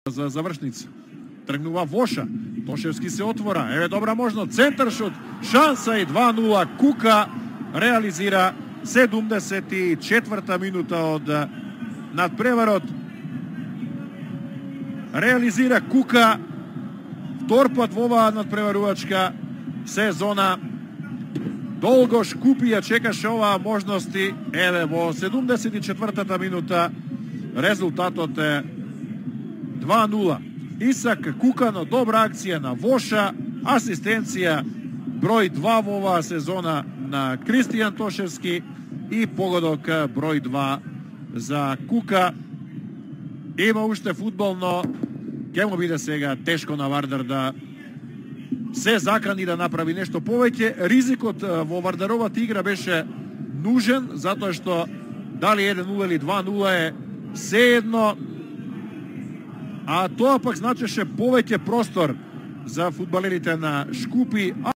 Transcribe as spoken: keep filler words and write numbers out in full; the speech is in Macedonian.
За завршница. Тргнува Воша. Тошевски се отвора. Еве добра можност. Центар шут. Шанса и два нула. Кука реализира седумдесет и четврта минута од надпреварот. Реализира Кука втор пат во оваа надпреварувачка сезона. Долго Шкупи ја чекаше оваа можности. Еве во седумдесет и четвртата минута резултатот е два нула. Исак Кукано, добра акција на Воша, асистенција број два во оваа сезона на Кристијан Тошевски и погодок број два за Кука. Има уште фудбално, ќе му биде сега тешко на Вардар да се закани да направи нешто повеќе. Ризикот во Вардаровата игра беше нужен, затоа што дали еден нула или два нула е сеедно, а тоа пак значеше повеќе простор за фудбалерите на Шкупи.